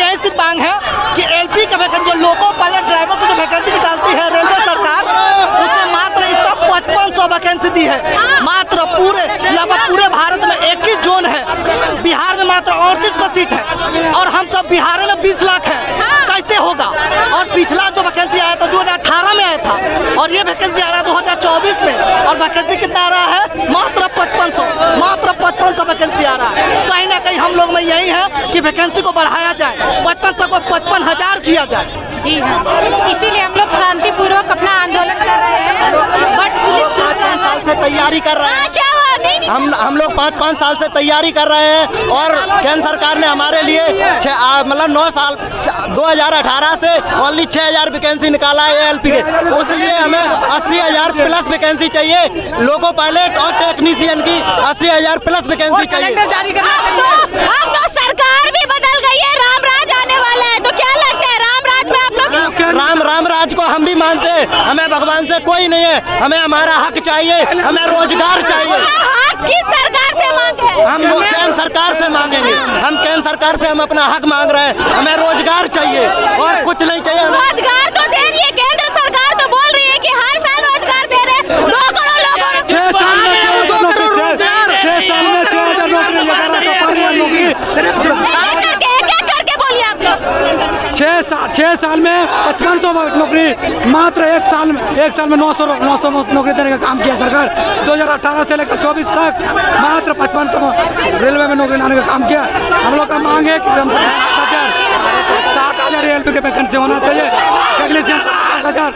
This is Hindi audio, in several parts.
यही सिर्फ मांग है कि एलपी का वैकेंसी, जो लोको पायलट ड्राइवर को जो वैकेंसी निकालती है रेलवे सरकार, उसमें मात्र इसका 5500 वैकेंसी दी है। मात्र लगभग पूरे भारत में 21 जोन है, बिहार में मात्र 38 को सीट है और हम सब बिहार में 20 लाख है, कैसे होगा? और पिछला जो वैकेंसी आया था 2018 में आया था और ये वैकेंसी आ रहा है 2024 में, और वैकेंसी कितना आ रहा है? मात्र 5500 वैकेंसी आ रहा है। कहीं ना कहीं हम लोग में यही है कि वैकेंसी को बढ़ाया जाए, 5500 को 55,000 किया जाए। जी हाँ, इसीलिए हम लोग शांतिपूर्वक अपना आंदोलन कर रहे हैं, बट पुलिस 5 साल से तैयारी कर रहे हैं। क्या हुआ? नहीं। हम लोग 5 साल से तैयारी कर रहे हैं और केंद्र सरकार ने हमारे लिए मतलब 9 साल 2018 से ओनली 6000 वैकेंसी निकाला है एलपी के, उसलिए हमें 80,000 प्लस वैकेंसी चाहिए। लोको पायलट और टेक्नीशियन की 80,000 प्लस वैकेंसी चाहिए। अब तो सरकार भी बदल गई है, रामराज आने वाला है, तो क्या लगता है रामराज में आप लोग? रामराज को हम भी मानते हैं, हमें भगवान से कोई नहीं है, हमें हमारा हक चाहिए, हमें रोजगार चाहिए। हक किस सरकार से मांगे? हम केंद्र सरकार से मांगेंगे, हम केंद्र सरकार से हम अपना हक मांग रहे हैं, हमें रोजगार चाहिए और कुछ नहीं चाहिए। रोजगार तो दे रही है केंद्र सरकार, तो बोल रही है कि हर साल रोजगार दे रहे हैं, 2 करोड़ लोगों को 6 साल में 6,000 नौकरी। करके बोलिए आप लोग। 6 साल में 5500 नौकरी, मात्र एक साल में 900 नौकरी देने का काम किया सरकार। 2018 से लेकर 24 तक मात्र 5500 रेलवे में नौकरी लाने का काम किया। हम लोग का मांग है कि कम से कम 60,000 रेलवे के वैकेंसी होना चाहिए, टेक्नीशियन 50,000।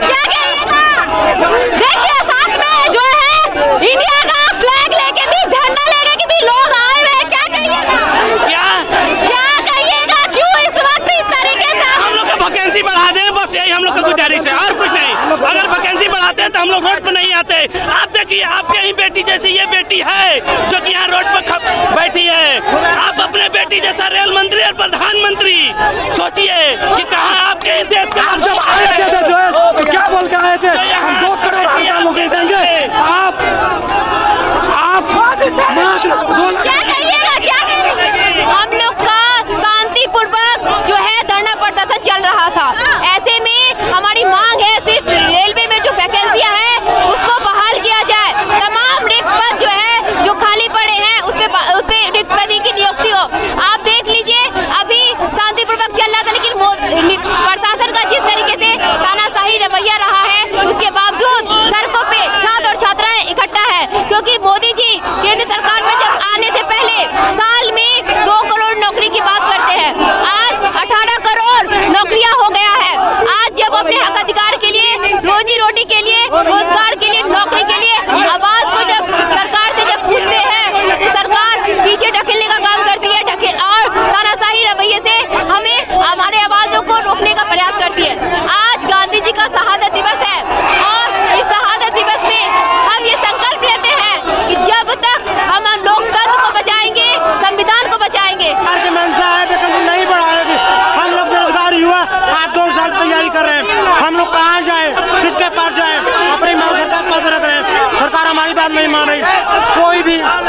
देखिए साथ में जो है इंडिया का फ्लैग लेके भी, झंडा लेके के भी लोग आए हुए हैं, क्या कहिएगा? क्या कहिएगा? क्यों इस वक्त इस तरीके से? हम लोग का वैकेंसी बढ़ा दें, बस यही हम लोग का गुजारिश है और कुछ नहीं। अगर वैकेंसी बढ़ाते हैं तो हम लोग रोड पर नहीं आते। आप देखिए, आपके ही बेटी जैसी ये बेटी है जो कि यहाँ रोड पर बैठी है। आप अपने बेटी जैसा रेल मंत्री और प्रधानमंत्री सोचिए कि कहाँ आपके देश का जब आए थे तो क्या बोल के आए थे? हम 2 करोड़ हजार नौकरी देंगे। आप क्या कहिएगा? क्या कहिएगा? हम लोग का शांतिपूर्वक जो है धरना प्रदर्शन चल रहा था। ऐसे में हमारी मांग है सिर्फ रेलवे में जो वैकेंसियां है उसको बहाल किया जाए। तमाम रिक्त पद जो है जो खाली पड़े हैं उस पे रिक्त पद की नियुक्ति हो। आप देख लीजिए, अभी शांतिपूर्वक चल रहा था, लेकिन प्रशासन का जिस तरीके से तानाशाही रवैया रहा है उसके बावजूद सड़कों पे छात्र और छात्राएं इकट्ठा है, क्योंकि मोदी जी केंद्र सरकार में जब आने से पहले साल में 2 करोड़ नौकरी की बात करते हैं, आज 18 करोड़ नौकरियां हो गया है। आज जब अपने हक अधिकार के लिए, रोजी रोटी के लिए, रोजगार के लिए, नौकरी के लिए आवाज को जब सरकार से जब पूछते हैं तो सरकार पीछे ढकेलने का काम करती है और तानाशाही रवैये से हमें हमारे आवाजों को रोकने का प्रयास करती है। आज गांधी जी का शहादत दिवस है और इस शहादत दिवस में हम ये संकल्प लेते हैं कि जब तक हम लोकतंत्र को बचाएंगे, संविधान को बचाएंगे। नहीं बढ़ाएगी। हम लोग बेरोजगार युवा 8-2 साल तैयारी कर रहे हैं, हम लोग कहाँ जाए, किसके पास जाए? अपनी मांग सरकार पास रख रहे हैं, सरकार हमारी बात नहीं मान रही। कोई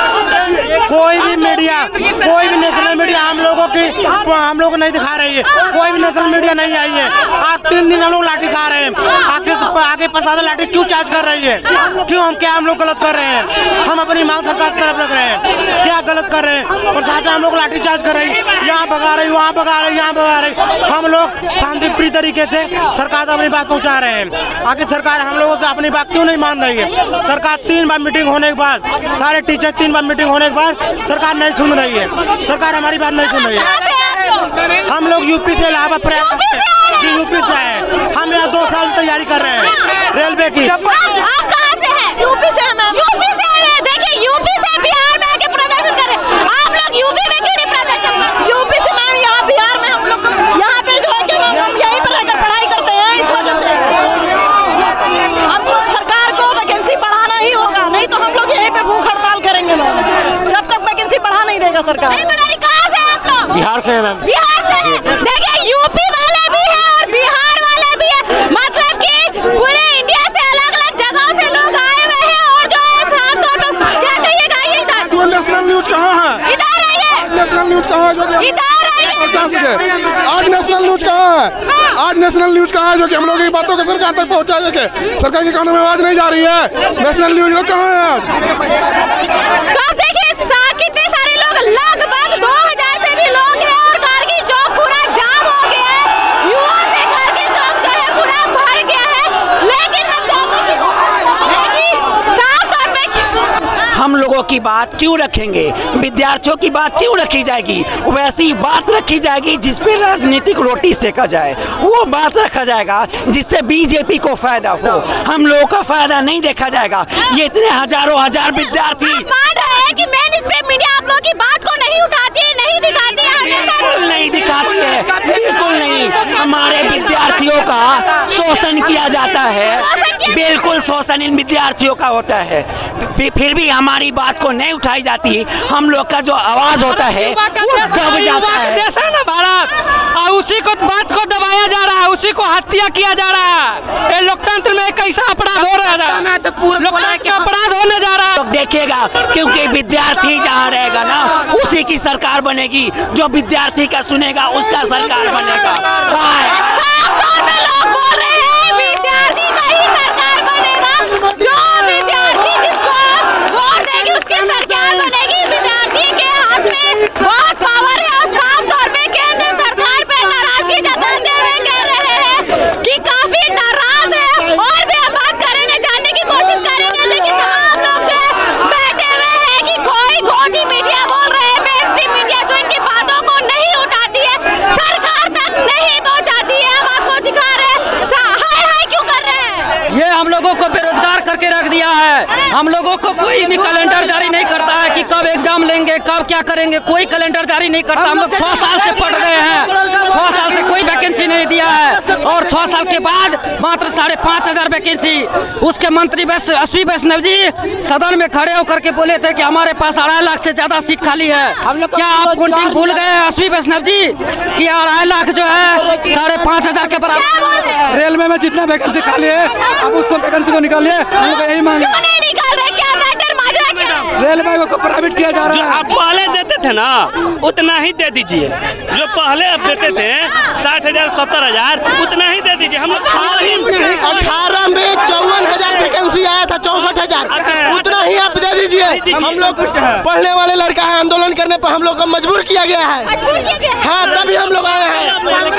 भी मीडिया, कोई भी नेशनल मीडिया हम लोगों को नहीं दिखा रही है। कोई भी नेशनल मीडिया नहीं आई है। आज 3 दिन हम लोग लाठी खा रहे हैं। आगे प्रशासन लाठी क्यों चार्ज कर रही है? क्यों? हम लोग गलत कर रहे हैं? हम अपनी मांग सरकार की तरफ रख रहे हैं, क्या गलत कर रहे हैं? प्रशासन हम लोग लाठी चार्ज कर रही है, यहाँ भगा रही, वहाँ भगा रही, यहाँ भगा रही। हम लोग शांतिप्रिय तरीके से सरकार तक अपनी बात पहुँचा रहे हैं। आगे सरकार हम लोगों से अपनी बात क्यों नहीं मान रही है? सरकार 3 बार मीटिंग होने के बाद, सारे टीचर 3 बार मीटिंग होने के बाद सरकार नहीं सुन रही है। सरकार हमारी बात नहीं सुन रही है। हम लोग यूपी से इलाहाबाद प्रयास जी यूपी से आए। हम यहाँ 2 साल तैयारी कर रहे हैं रेलवे की। आप कहाँ से हैं? यूपी से हैं मैम। यूपी से आए हैं। देखिए यूपी से बिहार में आके प्रदर्शन कर रहे हैं। आप लोग यूपी में क्यों नहीं प्रदर्शन कर रहे? यूपी से मैम, यहाँ बिहार में हम लोग यहाँ पे जो है कि हम यहीं पर रहकर पढ़ाई करते हैं, इस वजह से हमको सरकार को वैकेंसी बढ़ाना ही होगा, नहीं तो हम लोग यहीं पे भूख हड़ताल करेंगे मैम, जब तक वैकेंसी बढ़ा नहीं देगा सरकार। कहाँ से आप लोग? बिहार से है मैम। बिहार से? देखिए यूपी वाले भी है और बिहार वाले भी है, मतलब कि पूरे इंडिया से अलग-अलग जगहों से लोग आए हुए हैं। और जो है क्या कहिएगा? ये इधर नेशनल न्यूज कहाँ है? इधर आइए, नेशनल न्यूज कहाँ है? इधर आइए। आज है। आज नेशनल न्यूज कहाँ है जो कि हम लोगों की बातों को सरकार तक पहुँचाए के सरकार के कानों में आवाज नहीं जा रही है। नेशनल न्यूज लोग कहाँ है आज? तो देखिए कितने सारे लोग, लगभग 2000 से भी लोग हैं और कारगिल चौक पूरा जाम हो गया है। युवा से कारगिल चौक जो है पूरा भर गया है। लेकिन हम जानते हैं साफ तौर पे हम लोगों की बात क्यों रखेंगे, विद्यार्थियों की बात क्यों रखी जाएगी? वैसी बात रखी जाएगी जिस पे राजनीतिक रोटी सेका जाए, वो बात रखा जाएगा जिससे बीजेपी को फायदा हो। हम लोगों का फायदा नहीं देखा जाएगा। ये इतने हजारों हजार विद्यार्थी मान रहे हैं कि मेन स्ट्रीम मीडिया आप लोगों की बात को नहीं उठाती है, नहीं दिखाती है, बिल्कुल नहीं दिखाती है, बिल्कुल नहीं। हमारे विद्यार्थियों का शोषण किया जाता है, बिल्कुल शोषण इन विद्यार्थियों का होता है। फिर भी हमारी बात को नहीं उठाई जाती। हम लोग का जो आवाज होता है वो दब जाता है। देश है ना भारत, और उसी को बात को दबाया जा रहा है, उसी को हत्या किया जा रहा है। ये लोकतंत्र में कैसा अपराध हो रहा है, लोकतंत्र का अपराध होने जा रहा है। तो देखिएगा, क्योंकि विद्यार्थी जहाँ रहेगा ना उसी की सरकार बनेगी। जो विद्यार्थी का सुनेगा उसका सरकार बनेगा। लोग बोल रहे हैं विद्यार्थी का ही सरकार बनेगा। जो विद्यार्थी जिसको वोट देगी उसकी सरकार बनेगी। विद्यार्थी के हाथ में बहुत पावर है और साफ तौर पे केंद्र सरकार पे नाराजगी जताते हुए कह रहे हैं कि काफी नाराज है। और भी हम बात करेंगे, जानने की कोशिश करेंगे, लेकिन तमाम लोग जो बैठे हुए हैं कि कोई घोटी मीडिया बोल रहे हैं, मेन स्ट्रीम मीडिया जो इनकी बातों को नहीं उठाती है, सरकार तक नहीं पहुंचाती है। हम आपको दिखा रहे हैं, हाय हाय क्यों कर रहे हैं? ये हम लोगों को बेरोजगार करके रख दिया है। हम लोगों को कोई भी कैलेंडर जारी नहीं करता है कि कब एग्जाम लेंगे, कब क्या करेंगे, कोई कैलेंडर जारी नहीं करता। हम लोग 6 साल से पढ़ रहे हैं, 6 साल से कोई वैकेंसी नहीं दिया है। और 6 साल के बाद मात्र 5,500 वैकेंसी। उसके मंत्री SV वैष्णव जी सदन में खड़े होकर के बोले थे कि हमारे पास 2.5 लाख से ज्यादा सीट खाली है। क्या आप काउंटिंग भूल गए SV वैष्णव जी कि 2.5 लाख जो है 5,500 के बराबर? रेलवे में जितना वैकेंसी खाली है अब उसको वैकेंसी को निकालिए। हम लोग यही मांगे। निकाल रहे, क्या मैटर माजरा क्या है? रेलवे को प्राइवेट किया जा रहा है। आप पहले देते थे ना उतना ही दे दीजिए। जो पहले आप देते थे 60,000 70,000 उतना ही दे दीजिए। हम 18 में 54,000 वैकेंसी आया था, 64,000 उतना ही आप दे दीजिए। हम लोग पढ़ने वाले लड़का है, आंदोलन करने पर हम लोग को मजबूर किया गया है। हाँ, तभी हम लोग आए हैं।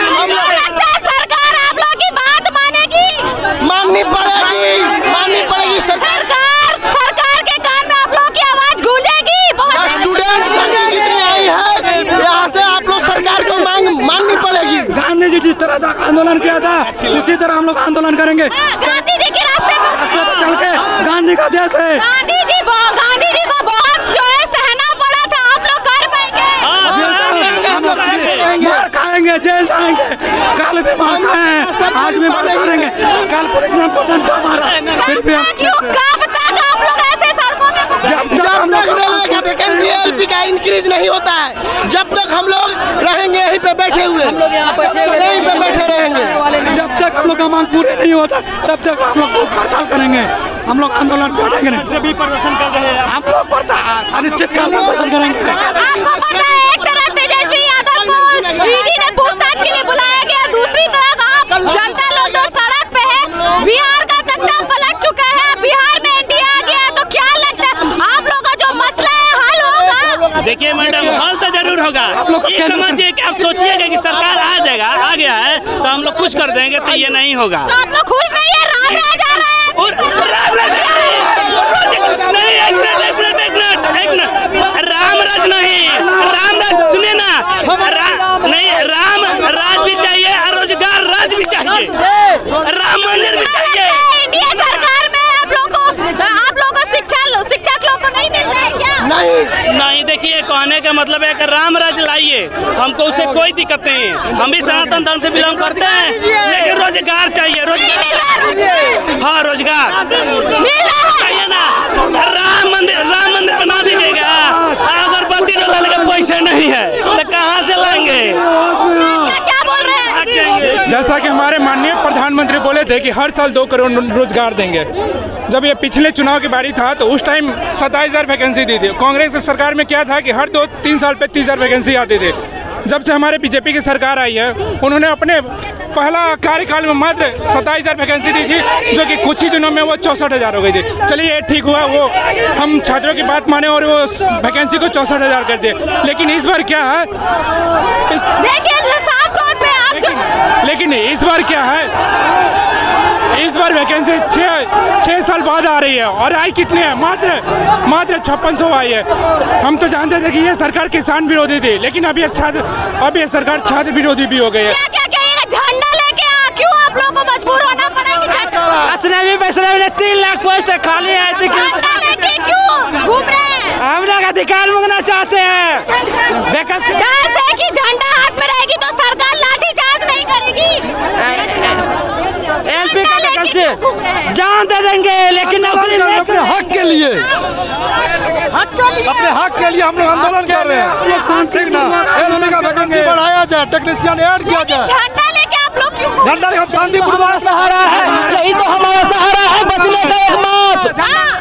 सरकार आप लोग की बात मानेगी? माननी पड़ेगी सरकार के कान में आप लोग की आवाज गूंजेगी। स्टूडेंट जितनी आई है यहाँ से आप लोग सरकार को माननी पड़ेगी। गांधी जी जिस तरह आंदोलन किया था उसी तरह हम लोग आंदोलन करेंगे। गांधी जी के रास्ते पर चल के, गांधी का देश है। गांधी जी को बहुत जो है सहना पड़ा था। आप लोग कर पाएंगे? हम लोग मार खाएंगे, जेल जाएंगे। कल भी मार खाए, आज भी मार करेंगे। कल पुलिस ने मारा, फिर भी हम कब तक आप लोग ऐसे सड़कों में जब तक हम लोग वैकेंसी LP का इंक्रीज नहीं होता है, जब तक हम लोग रहेंगे यहीं पे बैठे हुए, यहीं पे बैठे रहेंगे। जब तक हम लोग का मांग पूरी नहीं होता तब तक हम लोग हड़ताल करेंगे। हम लोग आंदोलन छोड़ेंगे नहीं। प्रदर्शन कर रहे हैं हम लोग अनिश्चितकाल प्रदर्शन करेंगे। आपको पता है एक तरफ तेजस्वी यादव को ईडी ने पूछताछ के लिए बुलाया गया, दूसरी तरफ आप जनता लोग जो सड़क पे है, बिहार का तख्ता पलट चुका है, बिहार में NDA आ गया है। तो क्या लगता है आप लोग का जो मसला है हल होगा? देखिए मैडम, हल तो जरूर होगा। ये समझिए कि आप सोचिएगा कि सरकार आ गया है तो हम लोग कुछ कर देंगे, तो ये नहीं होगा। तो आप लोग खुश नहीं है? राम राज आ रहा है। रामराज नहीं, रामराज सुने ना, नहीं राम राज भी चाहिए और रोजगार राज भी चाहिए, राम मंदिर भी चाहिए। इंडिया सरकार में आप लोगों को शिक्षक लोग को नहीं मिलता है क्या? नहीं, देखिए कहने का मतलब है कि राम राज लाइए, हमको उससे कोई दिक्कत नहीं है। हम भी सनातन धर्म से बिलोंग करते हैं, लेकिन रोजगार चाहिए। हाँ, रोजगार चाहिए ना। राम मंदिर बना दीजिएगा, अगरबत्ती डालने के पैसे नहीं है तो कहाँ से लाएंगे? क्या बोल रहे हैं? जैसा कि हमारे माननीय प्रधानमंत्री बोले थे कि हर साल 2 करोड़ रोजगार देंगे। जब ये पिछले चुनाव की बारी था तो उस टाइम 27,000 वैकेंसी दी थी। कांग्रेस की सरकार में क्या था कि हर 2-3 साल पे 30,000 वैकेंसी आती थी। जब से हमारे बीजेपी की सरकार आई है, उन्होंने अपने पहला कार्यकाल में मात्र 27,000 वैकेंसी दी थी, जो कि कुछ ही दिनों में वो 64,000 हो गई थी। चलिए ये ठीक हुआ, वो हम छात्रों की बात माने और वो वैकेंसी को 64,000 कर दिए। लेकिन इस बार क्या है, लेकिन इस बार क्या है, इस बार वैकेंसी 6 साल बाद आ रही है और आई कितने हैं, मात्र 5600 आई है। हम तो जानते थे कि ये सरकार किसान विरोधी थी, लेकिन अब ये सरकार छात्र विरोधी भी हो गई है। झंडा लेके क्यों आप लोगों को मजबूर होना पड़ा कि 3 लाख पोस्ट खाली है, क्यों घूम रहे हैं? हम लोग अधिकार मांगना चाहते हैं। डर से कि झंडा हाथ में रहेगी तो सरकार लाठीचार्ज नहीं करेगी। एलपी का वैकेंसी जान दे देंगे, लेकिन अपने हक के लिए हम लोग आंदोलन कर रहे हैं, ठीक ना। एलपी का वैकेंसी बढ़ाया जाए, टेक्नीशियन ऐड किया जाए। झंडा लेके आप लोग क्यों? झंडा हम शांतिपूर्वक सहारा है, यही तो हमारा सहारा है, बचने का एकमात्र।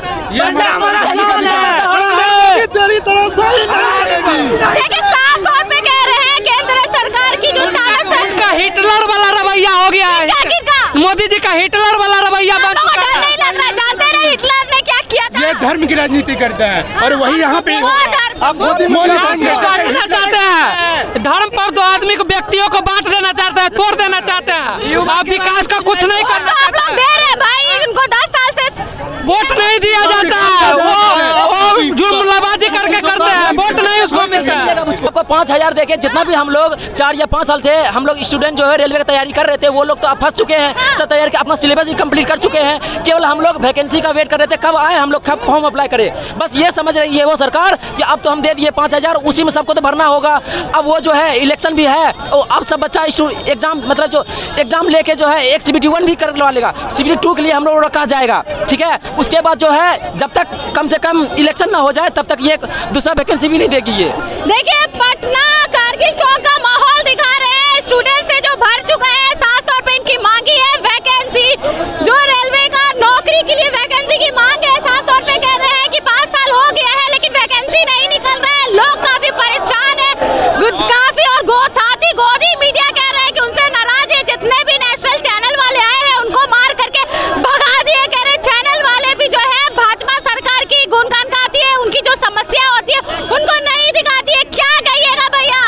तेरी तरह सही नहीं लगेगी। देखिए साफ तौर पे कह रहे हैं केंद्र सरकार की जो ताकत है, उनका हिटलर वाला रवैया हो गया है। मोदी जी का हिटलर वाला रवैया बन चुका है। नहीं लग रहा, जानते रहे हिटलर ने क्या किया था? ये धर्म की राजनीति करता है और वही यहाँ पे मोदी बांटना चाहते हैं, धर्म पर दो आदमी को, व्यक्तियों को बांट देना चाहते हैं, तोड़ देना चाहते हैं। आप विकास का कुछ नहीं करना आप लोग दे रहे भाई, उनको 10 साल से वोट नहीं दिया जाता है, वो जुर्मलाबाजी करके करते हैं, वोट नहीं उसको मिलता है। आपको 5,000 देके जितना भी हम लोग 4 या 5 साल से हम लोग स्टूडेंट जो है रेलवे की तैयारी कर रहे थे, वो लोग तो अब फंस चुके हैं, सब तैयार के अपना सिलेबस ही कंप्लीट कर चुके हैं। केवल हम लोग वैकेंसी का वेट कर रहे थे, कब आए हम लोग, कब फॉर्म अप्लाई करें। बस ये समझ रही है वो सरकार कि अब तो हम दे दिए 5,000, उसी में सबको तो भरना होगा। अब वो जो है इलेक्शन भी है, अब सब बच्चा एग्जाम मतलब जो एग्जाम लेके जो है एक CBT 1 भी करवा लेगा, CBT 2 के लिए हम लोग रखा जाएगा, ठीक है। उसके बाद जो है जब तक कम से कम इलेक्शन ना हो जाए तब तक ये दूसरा वैकेंसी भी नहीं देगी। ये देखिए पटना कारगिल चौक का माहौल दिखा रहे हैं, स्टूडेंट से जो भर चुका है। साफ तौर पे इनकी मांगी है वैकेंसी, जो रेलवे का नौकरी के लिए वैकेंसी की मांग है। साफ तौर पे कह रहे हैं कि 5 साल हो गया है लेकिन वैकेंसी नहीं निकल रहा है, लोग काफी परेशान है, काफी। और साथ ही गोदी मीडिया कह रहे हैं कि उनसे नाराज है, जितने भी नेशनल चैनल वाले आए हैं उनको मार करके भगा दिए। कह रहे चैनल वाले भी जो है भाजपा सरकार की गुणगान गाती है, उनकी जो समस्या होती है उनको नहीं दिखाती है। क्या कहिएगा भैया,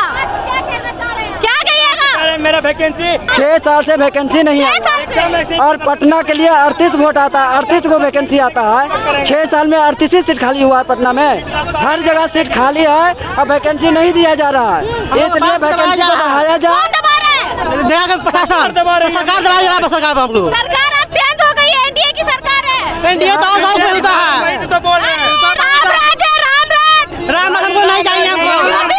क्या कहिएगा? मेरा वैकेंसी 6 साल से वैकेंसी नहीं है और पटना के लिए 38 वोट आता है, 38 को वैकेंसी आता है। 6 साल में 38 सीट खाली हुआ है पटना में, हर जगह सीट खाली है, अब वैकेंसी नहीं दिया जा रहा है, इसलिए वैकेंसी को बढ़ाया जाए। प्रशासन सरकार दबा रहा है, सरकार हम लोग, सरकार अब चेंज हो गई है, एनडीए की सरकार है। एनडीए तो गाँव में होता है, तो बोल रहे हैं राम राज हमको नहीं चाहिए, हमको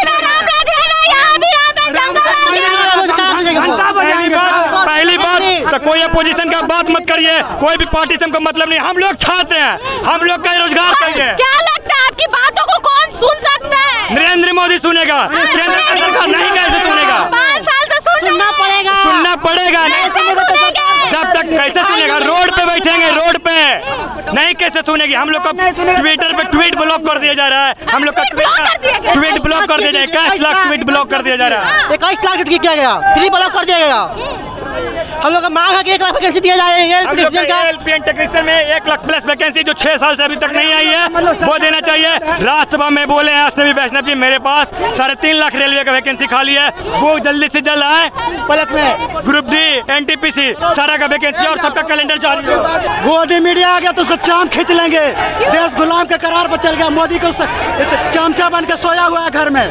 पहली बात तो कोई अपोजिशन का बात मत करिए, कोई भी पार्टी से हमको मतलब नहीं, हम लोग छात्र हैं, हम लोग का रोजगार चाहिए। क्या लगता है आपकी बातों को कौन सुन सकता है? नरेंद्र मोदी सुनेगा, केंद्र सरकार नहीं कैसे सुनेगा? 5 साल से सुनना पड़ेगा, सुनना पड़ेगा। जब तक कैसे सुनेगा? रोड पे बैठेंगे, रोड पे नहीं कैसे सुनेगी? हम लोग का ट्विटर पे ट्वीट ब्लॉक कर दिया जा रहा है, हम लोग का ट्वीट ब्लॉक कर दिया जाए, 21 लाख ट्वीट ब्लॉक कर दिया जा रहा है। 21 लाख ट्वीट किया गया, फ्री ब्लॉक कर दिया गया। हम लोग का मांग है कि 1 लाख वैकेंसी दिया जाए एलपीएन टेक्नीशियन में 1 लाख प्लस वैकेंसी जो 6 साल से अभी तक नहीं आई है वो देना चाहिए। राज्यसभा में बोले हैं अश्विनी वैष्णव जी, मेरे पास 3.5 लाख रेलवे का वैकेंसी खाली है, वो जल्दी से जल्द आए। प्लस में ग्रुप डी, NTPC सारा का वैकेंसी और सबका कैलेंडर जारी हो। गोदी मीडिया आ गया तो उसको चाम खींच लेंगे, देश गुलाम के करार पर चल गया, मोदी को चमचा बन के सोया हुआ है घर में।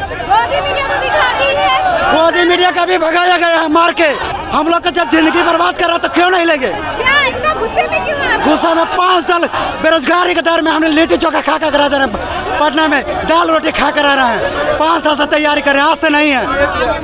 गोदी मीडिया का भी भगाया गया है मार के। हम लोग का जब जिंदगी बर्बाद कर रहा तो क्यों नहीं लेंगे? गुस्सा में 5 साल बेरोजगारी के दर में हमने लिट्टी चोखा खा कर रह रहे हैं, पटना में दाल रोटी खा कर रह रहे हैं, 5 साल से तैयारी कर रहे हैं, आज से नहीं है।